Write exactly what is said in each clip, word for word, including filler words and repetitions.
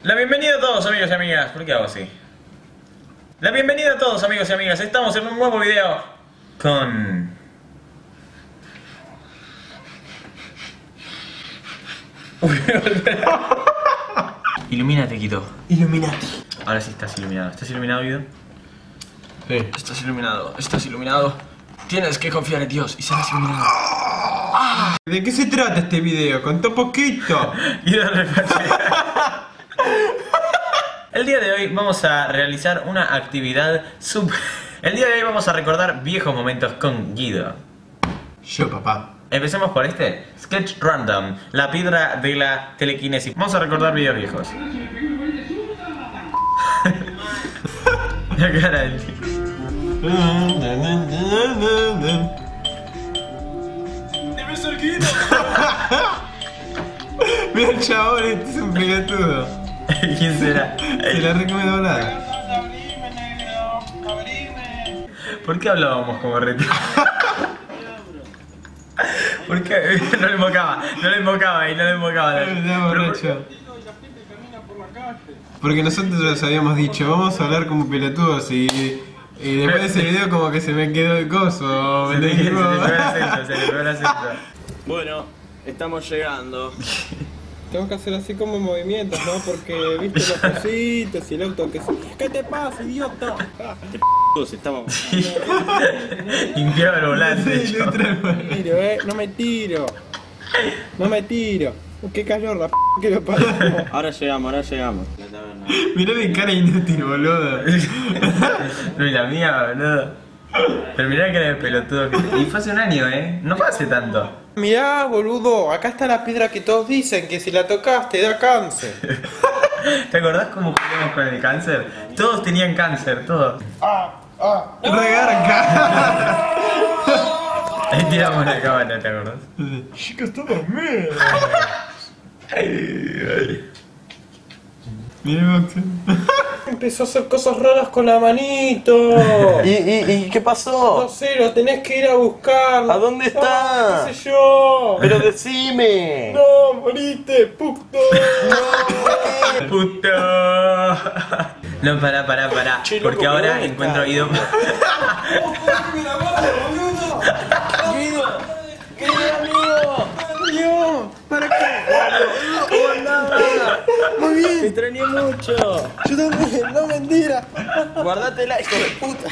La bienvenida a todos, amigos y amigas. ¿Por qué hago así? La bienvenida a todos, amigos y amigas. Estamos en un nuevo video con... Ilumínate, Quito. Illuminati. Ahora sí estás iluminado. ¿Estás iluminado, Guido? Sí. Estás iluminado, estás iluminado. Tienes que confiar en Dios y serás iluminado. ¿De qué se trata este video? Contá un poquito. Guido Refache. El día de hoy vamos a realizar una actividad super... El día de hoy vamos a recordar viejos momentos con Guido. Yo, papá. Empecemos por este. Sketch Random, la piedra de la telequinesis. Vamos a recordar videos viejos. La cara del chico. Debe ser Guido. Mira el chabón, este es un pelotudo. ¿Quién será? Se la recomiendo nada. Abrime, negro, abrime. ¿Por qué hablábamos como retiro? ¿Por qué? No lo invocaba, no lo invocaba y no lo invocaba. Ya, borracho. Y la gente camina por la calle. Porque nosotros les habíamos dicho, vamos a hablar como pelotudos y, y después de ese video como que se me quedó el coso. Se me le, se le dijo- pegó el acento, se le pegó el acento. Bueno, estamos llegando. Tengo que hacer así como movimientos, ¿no? Porque viste los cositos y el auto que se... ¿Qué te pasa, idiota? Todos estamos. Limpiaba el volante. Sí, yo. literalmente. Tiro, eh, no me tiro. No me tiro. Qué calor la p que lo pasó. Ahora llegamos, ahora llegamos. Mirá mi cara inútil, boludo. No, y la mía, boludo. Pero mirá que era el pelotudo que... Y fue hace un año, ¿eh? No fue hace tanto. Mirá, boludo, acá está la piedra que todos dicen que si la tocas te da cáncer. ¿Te acordás cómo jugamos con el cáncer? Todos tenían cáncer, todos. Regarca. Ahí tiramos la cámara, ¿te acordás? Chicos, todos me. Mirá, Boxer. Empezó a hacer cosas raras con la manito. ¿Y, y, y qué No pasó? sé, lo tenés que ir a buscar. ¿A dónde está? Ah, qué sé yo. Pero decime. No, moriste, puto. ¡Puto! No, pará, pará, pará. Che, loco, Porque ahora ¿dónde encuentro está? Guido. Guido, querido amigo. Dios, ¿para qué? Muy Te bien, extrañé mucho. yo también, no mentira. Guardatela, hijo de puta.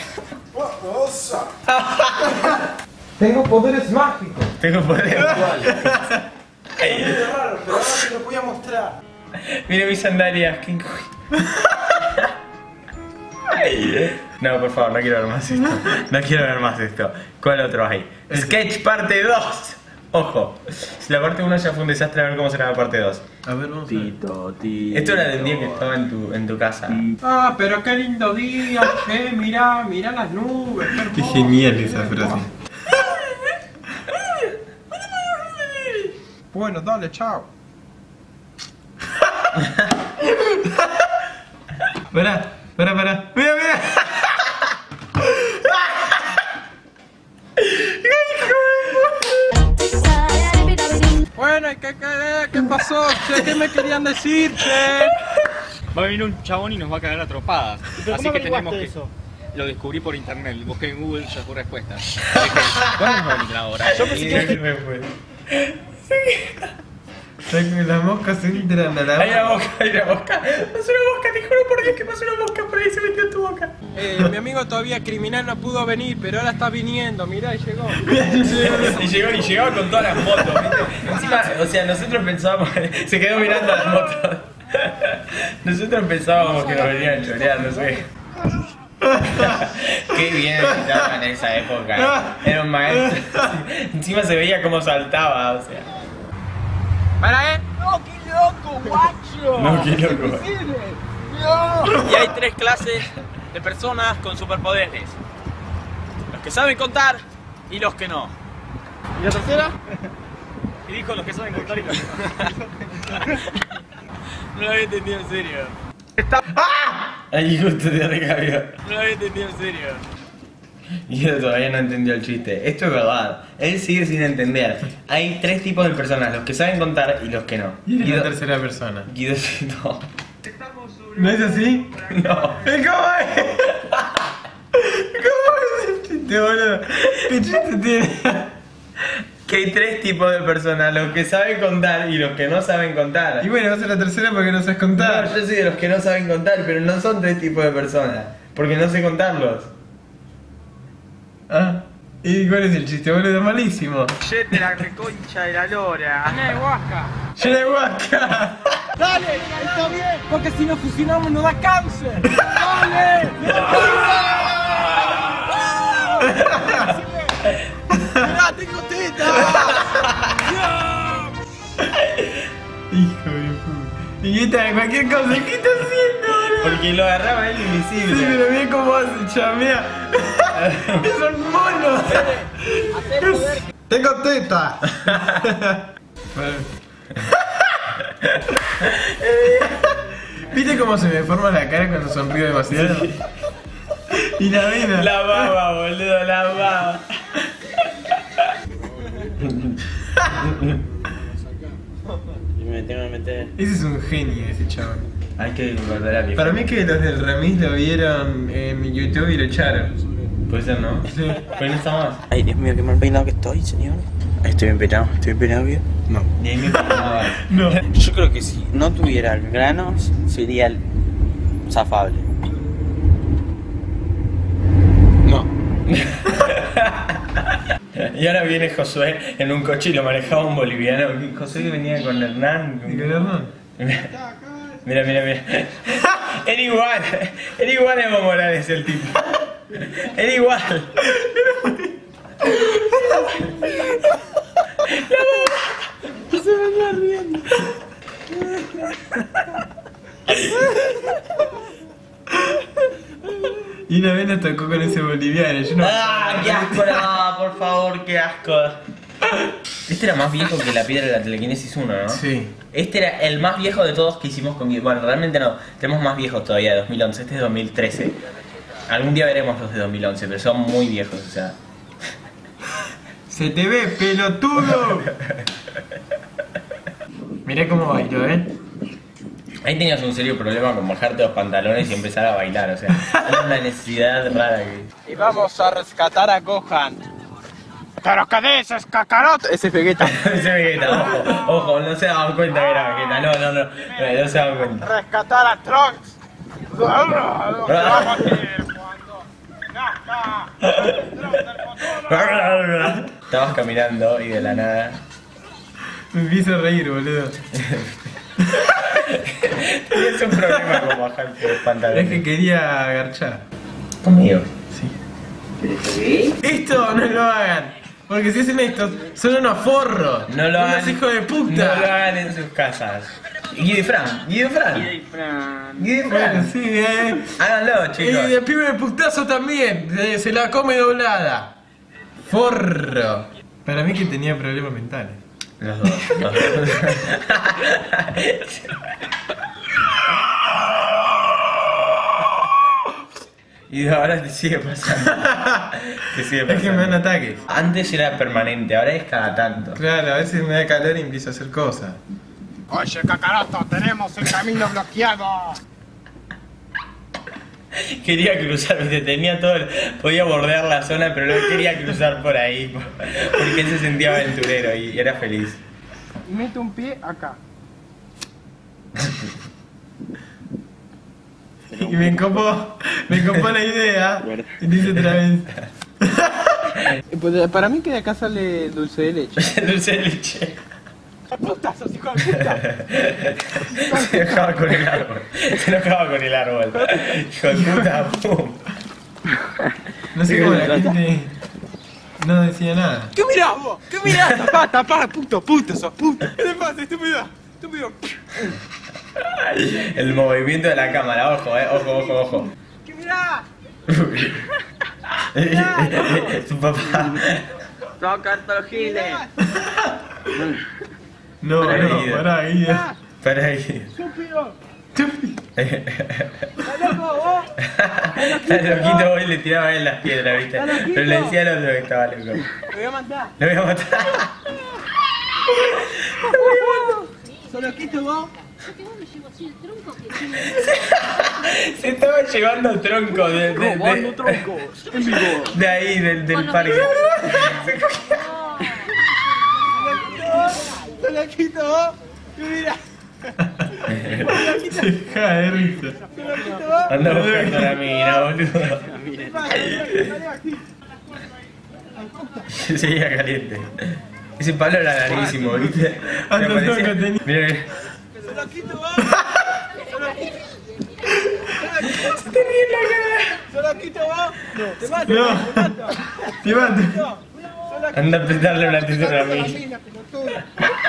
Tengo poderes mágicos. Tengo poder. Es raro, pero ahora te los voy a mostrar. Mira mis sandalias, King Kong. No, por favor, no quiero ver más esto. No quiero ver más esto. ¿Cuál otro hay? Sketch parte dos. Ojo, si la parte uno ya fue un desastre, a ver cómo será la parte dos. A ver, vamos a ver. Tito, tito. Esto era del día que estaba en tu, en tu casa. Ah, pero qué lindo día, che, mirá, mirá las nubes, qué Qué hermoso. genial esa frase. Bueno, dale, chao. Pará, pará, pará. Mira, mira. Bueno, ¿y qué, qué, qué pasó, che? ¿Qué me querían decir, che? Va a venir un chabón y nos va a cagar a trompadas. ¿Pero Así cómo que tenemos averiguaste que. eso? Lo descubrí por internet, busqué en Google ya fue respuesta. Dije, ¿cuándo va a venir la hora? Yo pensé que... me fue. Las moscas entran a la Hay una mosca, hay una mosca. Pasó una mosca, te juro por Dios que pasó una mosca por ahí, se metió en tu boca. Eh, mi amigo todavía criminal no pudo venir, pero ahora está viniendo, mirá, y llegó. Y llegó, y llegaba con todas las motos, ¿viste? Encima, o sea, nosotros pensábamos, se quedó mirando las motos. Nosotros pensábamos que nos venían a chorear, no sé. Qué bien estaba en esa época. Era un maestro. Encima se veía cómo saltaba, o sea. ¡Para, eh! ¡No, qué loco, guacho! No, qué loco. Y hay tres clases de personas con superpoderes. Los que saben contar y los que no. ¿Y la tercera? Y dijo los que saben contar y los que no. No lo había entendido en serio. Ahí justo te recabió. No lo había entendido en serio. Y él todavía no entendió el chiste. Esto es verdad. Él sigue sin entender. Hay tres tipos de personas, los que saben contar y los que no. Y en la Guido- tercera persona. Guido no. ¿No es así? No. ¿Cómo es? ¿Cómo es el chiste, boludo? ¿Qué chiste tiene? Que hay tres tipos de personas, los que saben contar y los que no saben contar. Y bueno, vas a la tercera porque no sabes contar. No, yo soy de los que no saben contar, pero no son tres tipos de personas, porque no sé contarlos. Ah, ¿y cuál es el chiste, boludo? Malísimo. Yete la reconcha de la lora. Llena de huasca. ¡Llena de huasca! Dale, está bien. Porque si nos fusionamos nos da cáncer. Dale. Mirá, tengo teta. Hijo de puta. Y esta de cualquier cosa, ¿qué está haciendo, boludo? Porque lo agarraba él Sí, invisible. pero mira cómo hace, chamea. Es un mono. Tengo teta. ¿Viste cómo se me forma la cara cuando sonrío demasiado? Y la vena. La baba, boludo, la baba. Me tengo que meter. Ese es un genio, ese chaval. Hay que guardar a mi. Para mí que los del remis lo vieron en YouTube y lo echaron. Puede ser, ¿no? Sí. Pues no está más. Ay, Dios mío, qué mal peinado que estoy, señor. Estoy bien peinado, estoy bien peinado bien. No. Ni ahí me peinaba. No. Yo creo que si no tuviera granos, sería el zafable. No. Y ahora viene Josué en un coche y lo manejaba un boliviano. Josué que venía con Hernán. ¿Y con Hernán? Mira, mira, mira. Era igual. Era igual a Evo Morales el tipo. Era igual. Se venía riendo. Y una vez nos tocó con ese boliviano. Yo no. ¡Ah, qué asco! No, por favor, qué asco. Este era más viejo que la piedra de la telequinesis uno, ¿no? Sí. Este era el más viejo de todos que hicimos con Guido. Bueno, realmente no. Tenemos más viejos todavía de dos mil once. Este es de dos mil trece. Algún día veremos los de dos mil once, pero son muy viejos, o sea. ¡Se te ve, pelotudo! Mirá cómo bailo, ¿eh? Ahí tenías un serio problema con bajarte los pantalones y empezar a bailar, o sea, era una necesidad rara que... Y vamos a rescatar a Gohan. ¡Pero qué dices, cacarote! Ese es Vegeta. Ese Vegeta, ojo, ojo, no se daban cuenta que era Vegeta, no, no, no, no, no se daban cuenta. Rescatar a Trunks. Estabas caminando y de la nada... Me empiezo a reír, boludo. Tenías un problema con bajarte los pantalones. Es que quería agarchar. ¿Conmigo? Sí. Esto no lo hagan. Porque si hacen esto, son unos forros. No lo unos hagan. hijos de puta. No lo hagan en sus casas. Guido y Fran, Guido y Fran. Guido y Bueno, Fran. sí, eh. Háganlo, Y chicos. el pibe de putazo también. eh, Se la come doblada. Forro. Para mí que tenía problemas mentales. Los dos. Los dos. Y ahora te sigue pasando. Te sigue pasando. Es que me dan ataques. Antes era permanente, ahora es cada tanto. Claro, a veces me da calor y empiezo a hacer cosas. Oye, Kakaroto, tenemos el camino bloqueado. Quería cruzar, viste, tenía todo, el- podía bordear la zona, pero no quería cruzar por ahí, porque él se sentía aventurero y era feliz. Y mete un pie acá. Y me copó, me copó la idea. Y dice otra vez. Pues para mí que de acá sale dulce de leche. Dulce de leche. ¡Putazos, hijo de puta! Se enojaba con el árbol. Se enojaba con el árbol. Hijo de puta, pum. No sé cómo la gente no decía nada. ¿Qué mirás vos? ¿Qué mirás? Tapá, tapá, puto, puto, sos puto. ¿Qué te pasa, estúpido? Estúpido. El movimiento de la cámara, ojo, eh, ojo, ojo, ojo. ¿Qué mirás? Su papá. Toca los giles. No, Pará, no, Guido. pará, Guido. Para ahí. Estúpido. Está ¿Estás loco vos? loquito, vos y le tiraba a él las piedras, viste. Está loquito. Pero le decía al otro que estaba loco. Me voy a matar. Lo voy a matar. ¿Sos loquito vos? Se estaba llevando tronco de, de, de, Robando troncos. En vivo. de ahí, del, del parque. Se la quito. Mira. Se cae de risa. Anda buscando la mina, boludo. Seguía caliente. Ese palo era larguísimo, ¿viste? Anda, Me parecía- tronco tenía. Mira, mira. Se la quito, va. Se te ríe la cara. Se la quito, va. No, te mato. No. Te mato. Te mato. Se la quito. Anda a apretarle una teta a la mina. Mina, pelotuda.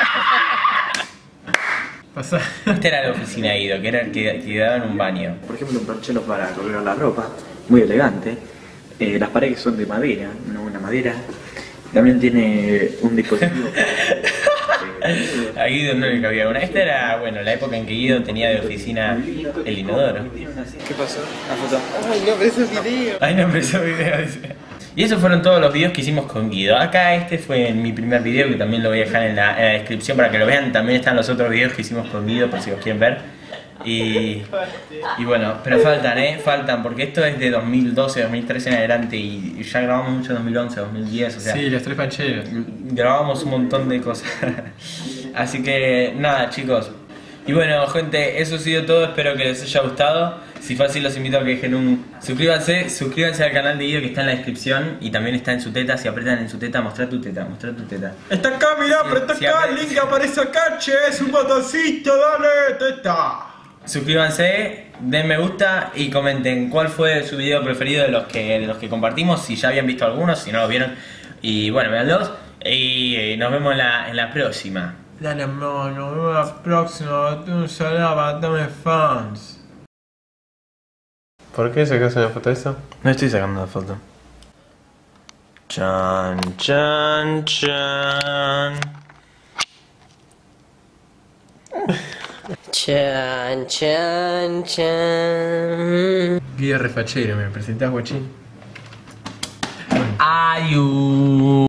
Pasá. Esta era la oficina de Guido, que era el que quedaba en un baño. Por ejemplo, un perchero para colgar la ropa, muy elegante. Eh, las paredes son de madera, una buena madera. También tiene un dispositivo. eh, A Guido no le cabía una. Esta era, bueno, la época en que Guido tenía de oficina el inodoro. ¿Qué pasó? La foto. Ay, no, pero ese video. Ahí no empezó el video, dice. Y esos fueron todos los videos que hicimos con Guido. Acá este fue mi primer video, que también lo voy a dejar en la, en la descripción para que lo vean. También están los otros videos que hicimos con Guido, por si los quieren ver. Y, y bueno, pero faltan, eh, faltan, porque esto es de dos mil doce, dos mil trece en adelante y ya grabamos mucho en dos mil once, dos mil diez, o sea, Sí, los tres pancheros. grabamos un montón de cosas. Así que nada, chicos. Y bueno, gente, eso ha sido todo, espero que les haya gustado. Si fue así, los invito a que dejen un... Suscríbanse, suscríbanse al canal de Guido que está en la descripción y también está en su teta. Si apretan en su teta, mostrar tu teta, mostrar tu teta. Está acá, mirá, Sí, apretá sí, acá, apre- el link que aparece acá, che, es un botoncito, dale, teta. Suscríbanse, den me gusta y comenten cuál fue su video preferido de los que, de los que compartimos, si ya habían visto algunos, si no los vieron. Y bueno, veanlos y eh, nos vemos en la, en la próxima. Dale, amor, nos vemos la próxima. Tú un saludo para todos mis fans. ¿Por qué sacas una foto de eso? No estoy sacando la foto. Chan, chan, chan. Chan, chan, chan. Guía refachero, ¿me presentás, guachín? Ayu.